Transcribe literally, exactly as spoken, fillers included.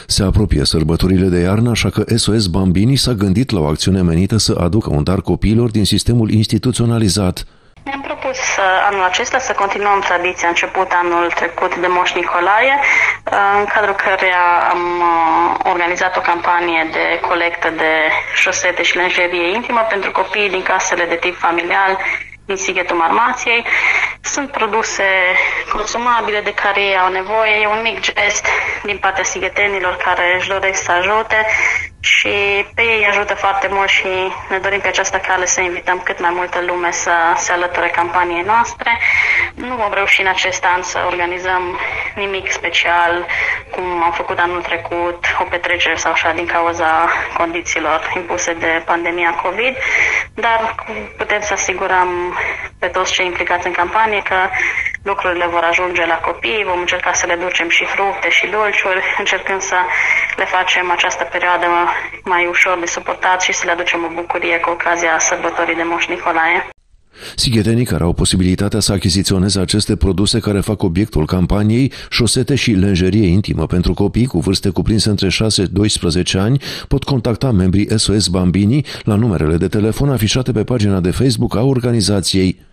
Se apropie sărbătorile de iarnă, așa că S O S Bambini s-a gândit la o acțiune menită să aducă un dar copiilor din sistemul instituționalizat. Ne-am propus anul acesta să continuăm tradiția început anul trecut de Moș Nicolae, în cadrul căreia am organizat o campanie de colectă de șosete și lenjerie intimă pentru copiii din casele de tip familial din Sighetul Marmației. Sunt produse consumabile de care ei au nevoie. E un mic gest din partea sighetenilor care își doresc să ajute și pe ei ajută foarte mult și ne dorim pe această cale să invităm cât mai multă lume să se alăture campaniei noastre. Nu vom reuși în acest an să organizăm nimic special cum am făcut anul trecut, o petrecere sau așa din cauza condițiilor impuse de pandemia COVID, dar putem să asigurăm pe toți cei implicați în campanie că lucrurile vor ajunge la copii, vom încerca să le ducem și fructe și dulciuri, încercând să le facem această perioadă mai ușor de suportat și să le aducem o bucurie cu ocazia sărbătorii de Moș Nicolae. Sighetenii care au posibilitatea să achiziționeze aceste produse care fac obiectul campaniei, șosete și lenjerie intimă pentru copii cu vârste cuprinse între șase doisprezece ani, pot contacta membrii S O S Bambini la numerele de telefon afișate pe pagina de Facebook a organizației.